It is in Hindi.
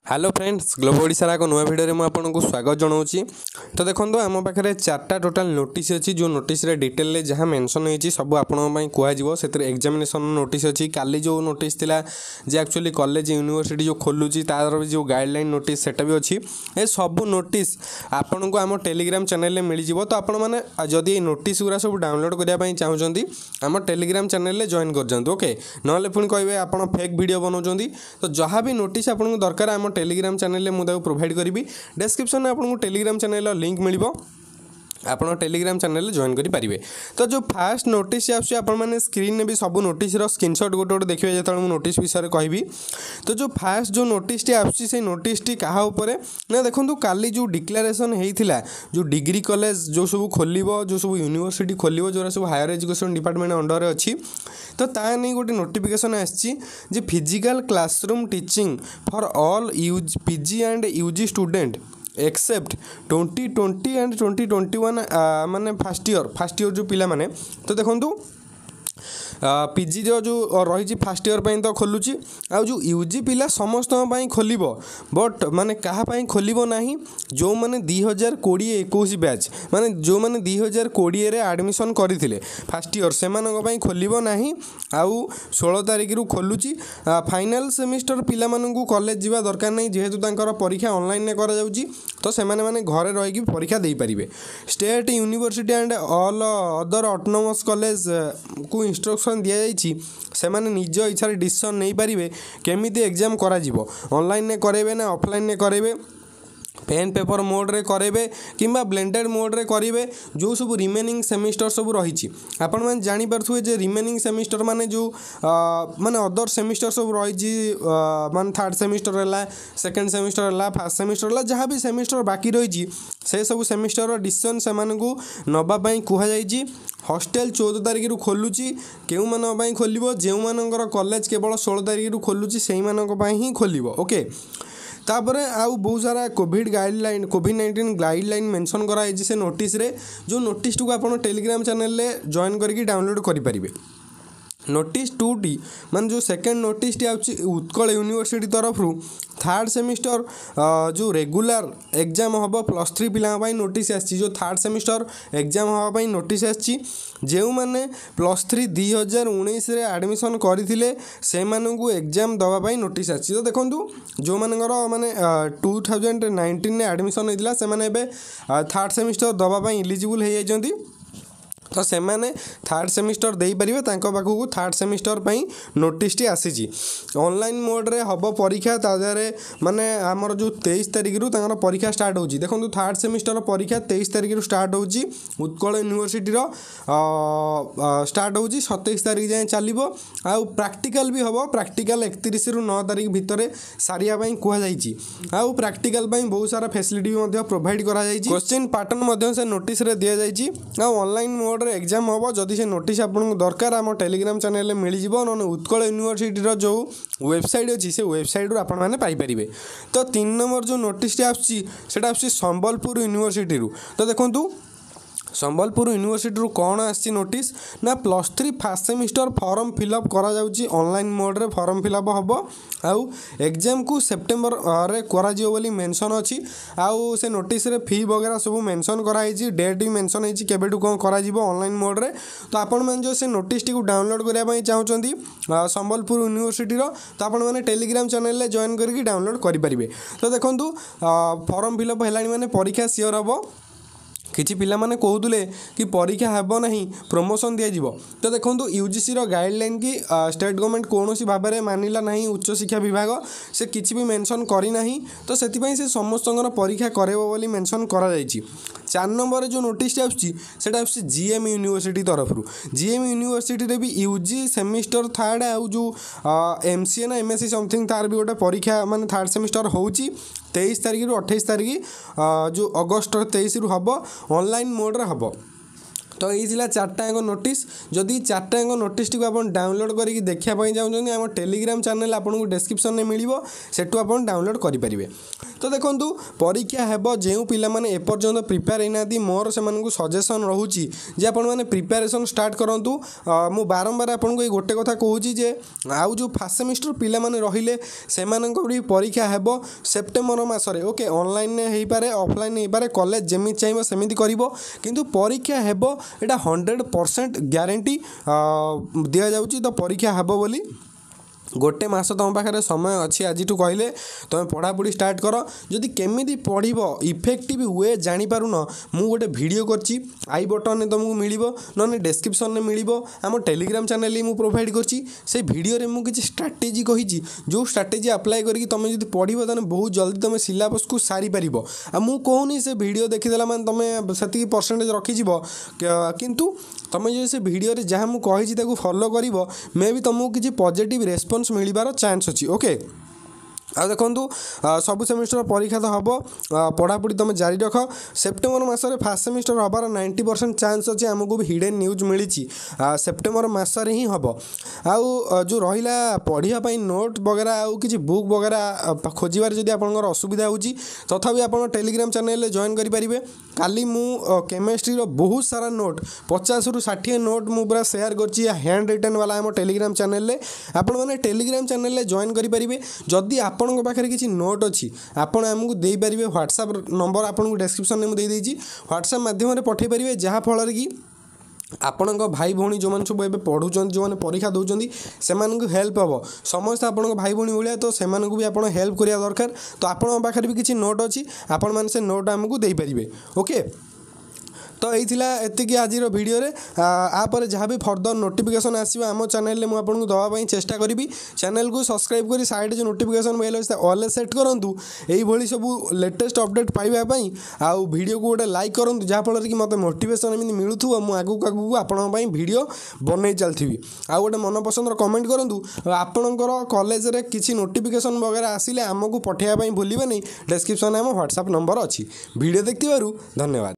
हेलो फ्रेंड्स ग्लोबो ओडिशा एक नुआ भिडियो में आपको स्वागत जनाऊँगी। तो देखो आम पाखे चार्टा टोटाल नोटिस अच्छी जो नोटिस डिटेल जहाँ मेंशन होती सब आपंपाई कहुव से एग्जामिनेशन नोटिस अच्छी काली जो नोटिस थिला जे एक्चुअली कॉलेज यूनिवर्सिटी जो खोलुची तार भी जो गाइडलाइन नोटिस सेटा भी अच्छी ए सब नोटिस आपन को आम टेलीग्राम चैनल में मिल तो आपण मैंने जदि नोटिस गुरा सब डाउनलोड करने चाहते आम टेलीग्राम चैनल जॉइन कर जातु ओके ना पुणी कहे आप फेक वीडियो बनाऊँ तो जहाँ भी नोटिस आपको दरकार आम टेलीग्राम चैनल में मुझे प्रोवाइड करी डिस्क्रिप्शन में आपको टेलीग्राम चैनल लिंक मिल आप टेलीग्राम चैनल जॉइन करेंगे। तो जो फास्ट नोटिस आपने स्क्रीन में भी सब नोटिस स्क्रीनशॉट गोटे गोटे देखिए जो नोटिस विषय कहबी। तो जो फास्ट जो नोटिस आसी नोटिस क्या ना देखो काली जो डिक्लेरेशन होता जो डिग्री कॉलेज जो सब खोल जो सब यूनिवर्सिटी खोल जो सब हायर एजुकेशन डिपार्टमेंट अंडर अच्छी तो ता नहीं गोटे नोटिफिकेशन आसी physical classroom teaching for all PG and UG student except 2020 and 2021 माने फर्स्ट ईयर जो पिला माने तो देखो पीजी जो रही फास्ट ईयर तो खोलुची आ जो यूजी पिला समस्त खोल बट माने कहा खोल ना जो मैंने 2020-21 बैच माने जो मैंने 2020 रे एडमिशन करते फास्ट ईयर से खोल ना आउ 16 तारिख रु खोलुची फाइनल सेमिस्टर पिला मानू कॉलेज जीवा दरकार नहीं जेहेतु परीक्षा ऑनलाइन करा जाउची तो से माने घरे रही परीक्षा दे पारिबे। State university and all other autonomous college को इंस्ट्रक्शन दि जाइए से माने निज इच्छा डिसीजन नहीं पारे केमिति एग्जाम करा जिवो ऑनलाइन करेबे ना ऑफलाइन करेबे पेन पेपर मोड रे करेबे किंबा ब्लेंडेड मोड रे करेबे जो सब रिमेनिंग सेमिस्टर सब रही आपण मैंने जानी पार्थुए जे रिमेनिंग सेमिस्टर माने जो माने अदर सेमिस्टर सब रही माने थर्ड सेमिस्टर है सेकेंड सेमिस्टर है फर्स्ट सेमिस्टर है जहाँ भी सेमिस्टर बाकी रही से सब सेमिस्टर डिसीजन से नवाई कहुई। हॉस्टेल 14 तारिख रु खोलुची केउ मानक खोल जो मानकर कॉलेज केवल 16 तारिख रु खोलुची से ही खोल ओके। तापर आउ बहुत सारा कोविड 19 गाइडलाइन मेंशन कराई से नोटिस रे जो नोटिस को आप टेलीग्राम चैनल रे जॉइन करके डाउनलोड करेंगे। नोटिस 2टी मान जो सेकेंड नोटिस उत्कल यूनिवर्सिटी तरफ थर्ड सेमिस्टर जो रेगुलर एग्जाम हम +3 पिला नोटिस आसी जो थर्ड सेमिस्टर एग्जाम हाँपाई नोटिस आसी जो मैंने +3 2019 रे एडमिशन करते से एग्जाम दवाई नोटिस आसी। तो देखो जो मानकर माने 2019 रे एडमिशन होता से थर्ड सेमिस्टर दवाई इलिजिबल हो जाती तो से मैंने थर्ड सेमिस्टर दे पारे पाखक थर्ड सेमिस्टर नोटिस टी आसी ऑनलाइन मोड रे हम परीक्षा ताजारे माने आमर जो 23 तारिख रु परीक्षा स्टार्ट होची। देखो थर्ड सेमिस्टर परीक्षा 23 तारिख रु स्टार्ट होची उत्कल यूनिवर्सिटी स्टार्ट होची 27 तारिख जाए चलो आउ प्रैक्टिकल भी हम प्रैक्टिकल 31 रु 9 तारिख भितर सारिया कहुई आउ प्रैक्टिकल बहुत सारा फैसिलिटी भी प्रोवाइड करा क्वेश्चन पैटर्न से नोटिस रे दिया जाइए आउ ऑनलाइन मोड एग्जाम हम जदि से नोटिस आपको दरकार आम टेलीग्राम चैनल में मिल जाव ना उत्कल यूनिवर्सिटी जो वेबसाइट अच्छी से वेबसाइट रू आपने पाइपर। तो 3 नंबर जो नोटिस आसा संबलपुर यूनिवर्सिटी तो देखो संबलपुर यूनिवर्सिटी रू कौन आसी नोटिस ना +3 फास्ट सेमिस्टर फॉर्म फिलअप करा जाउची ऑनलाइन मोड रे फॉर्म फिलअप हम आउ एग्जाम को सेप्टेम्बर रे करा जिवो बोली मेंशन अछि आउ से नोटिस रे फी वगैरह सब मेंशन कराई डेट भी मेंशन होती केबेटू कौन करा जिवो ऑनलाइन मोड रे। तो आपण मैंने जो से नोटिस टी डाउनलोड करने चाहते संबलपुर यूनिवर्सिटी तो आपण मैंने टेलीग्राम चैनल रे जॉइन करके डाउनलोड करेंगे। तो देखो फॉर्म फिलअप है माने परीक्षा सियोर हम किछि पिला माने कहूले कि परीक्षा हेब नहीं प्रमोशन दिया जिवो। तो देखो यूजीसी रो गाइडलाइन की स्टेट गवर्नमेंट कौन सी भाव में मानिला नहीं उच्च शिक्षा विभाग से किछि भी मेंशन करी नहीं तो सेतिपई से समस्त परीक्षा करेबो बोली मेंशन करा जायछि। 4 नंबर जो नोटिस आसा जीएम यूनिवर्सिटी तरफ जीएम यूनिवर्सिटी रे भी यूजी सेमिस्टर थर्ड आउ जो एमसीए ना एमएससी समथिंग तार भी गोटे परीक्षा माने थर्ड सेमिस्टर होची 23 तारिख रु 28 तारिख जो अगस्त 23 रु हम ऑनलाइन मोड रे हम। तो ये 4टा नोटिस जदि 4टा नोटिस टी आप डाउनलोड करके देखापी चाहते आम टेलीग्राम चैनल आपको डिस्क्रिप्शन में मिल सेठू आप डाउनलोड करेंगे। तो देखो परीक्षा हेब जो पिलाने एपर्यंत प्रिपेयर होना मोर से सजेसन रोचे जे आपण मैंने प्रिपेरेसन स्टार्ट करूँ मु बारंबार आपको ये गोटे कथा कहूँ जे आउ जो फास्ट सेमिस्टर पिला माने रहिले से भी परीक्षा हेब सेप्टेम्बर मसरे ओके ऑनलाइन हो पारे ऑफलाइन हो पारे कॉलेज जमी चाहिए सेमिति करिवो किंतु परीक्षा हेब एटा 100% ग्यारंटी दिया जाउची तो परीक्षा हेब बोली गोटे मास तुम पाखे समय अच्छी आज कहले तुम पढ़ापढ़ी स्टार्ट कर जदि केमी पढ़ इफेक्टिव वे जापारुन मु गोटे वीडियो करची आई बटन में तुमको मिल ना डिस्क्रिप्शन में मिल आम टेलीग्राम चैनल मु प्रोवाइड करची से वीडियो रे मुझे स्ट्राटेजी कही जो स्ट्राटेजी अप्लाई करके तुम जब पढ़ बहुत जल्दी तुम सिलेबस को सारी पार मु कहूनी से वीडियो देखीदेला मैंने तुम से परसेंटेज रखीज किंतु तुम जो से वीडियो जहाँ मुझे फॉलो कर मे भी तुमको किसी पॉजिटिव रेस्पॉन्स मिलबार चांस अच्छी ओके आ देखु सबु सेमिस्टर परीक्षा तो हम पढ़ापढ़ी तुम जारी रख सेप्टेम्बर मसरे फास्ट सेमिस्टर हबार 90% चांस अच्छे आमको भी हिडन न्यूज मिली सेप्टेम्बर मसरे ही हम आउ जो रहा पढ़ाई नोट वगैरह आउ कि बुक वगैरह खोजार जब आप असुविधा हो तथापि आप टेलीग्राम चैनल जॉइन करेंगे काली मु केमिस्ट्री बहुत सारा नोट 50 ରୁ 60 नोट मु पूरा शेयर करछि हैंड रिटन वाला आम टेलीग्राम चैनल आपण मैंने टेलीग्राम चैनल जॉइन करेंगे जदि आपन पाखे किसी नोट अच्छी आपड़ आमको देपारे व्हाट्सएप नंबर आपको डिस्क्रिप्शन में मुझे देदेजी व्हाट्सएप माध्यम पठे पारे जहाँफल कि आपण भाई भौणी जो मैंने सब ए पढ़ुं जो मैंने परीक्षा दौरान से हेल्प हम समस्त आप भाई भौणी भाया तो से भी आप हेल्प करा दरकार तो आपण पाखे भी किसी नोट अच्छी आपण मैंने से नोट आमको देपारे ओके तो ये आज वीडियो आपर जहाँ भी फर्दर नोटिफिकेशन आसो आम चैनल में आपको दवाई चेष्टा करी चैनल को सब्सक्राइब कर साइड जो नोटिफिकेशन बेल अच्छे ऑल सेट करूँ यही सब लेटेस्ट अपडेट पाइबापी आउ वीडियो को गोटे लाइक करूँ जहाँफल कि मतलब मोटिवेशन एमती मिलूँ मुझे आगू आपण वीडियो बन चलती आउ गोटे मन पसंद कमेंट करूँ आपणकर कॉलेज रे किसी नोटिफिकेशन वगैरह आसिले आमको पठाइबा भूलिए नहीं डिस्क्रिप्शन में व्हाट्सएप नंबर अच्छी वीडियो देखिबारु धन्यवाद।